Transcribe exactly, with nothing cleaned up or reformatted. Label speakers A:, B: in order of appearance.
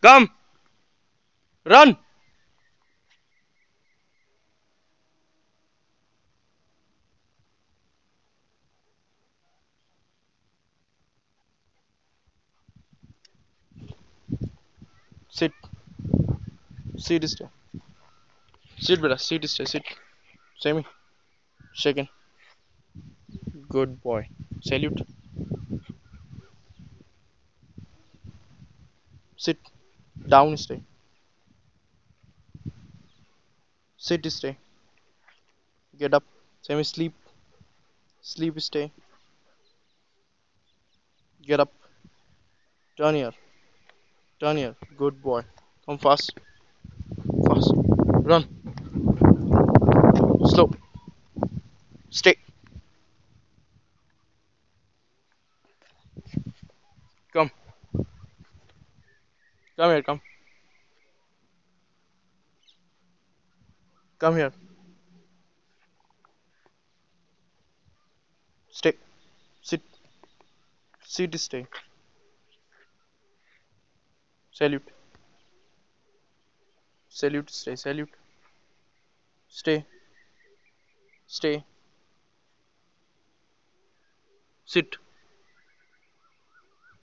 A: Come. Run. Sit. Sit stay. Sit beta. Sit stay. Sit. Semi. Shaken. Good boy. Salute. Sit. Down stay. Sit stay. Get up. Semi sleep. Sleep stay. Get up. Turn here. Turn here. Good boy. Come fast. Fast. Run. Slow. Stay. Come. Come here. Come. Come here. Stay. Sit. Sit stay. Salute. Salute stay. Salute. Stay. Stay. Sit.